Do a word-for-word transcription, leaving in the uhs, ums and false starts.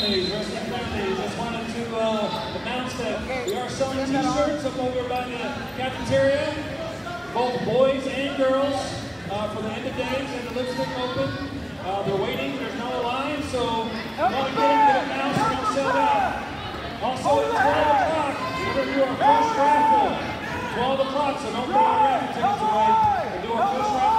families, wrestling families, just wanted to uh, announce that we are selling t-shirts up over by the cafeteria, both boys and girls, uh, for the end of days and the lipstick open. Uh, they're waiting, there's no line, so you want to get them, get them now so don't sell out. Also at twelve o'clock, we're going to do our first raffle. twelve o'clock, so don't throw our raffle tickets away. We'll do our first raffle.